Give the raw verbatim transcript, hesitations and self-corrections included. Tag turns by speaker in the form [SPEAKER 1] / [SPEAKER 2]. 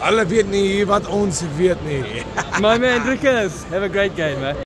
[SPEAKER 1] Alle weet nie wat ons weet nie.
[SPEAKER 2] My man Drukers, have a great game, man.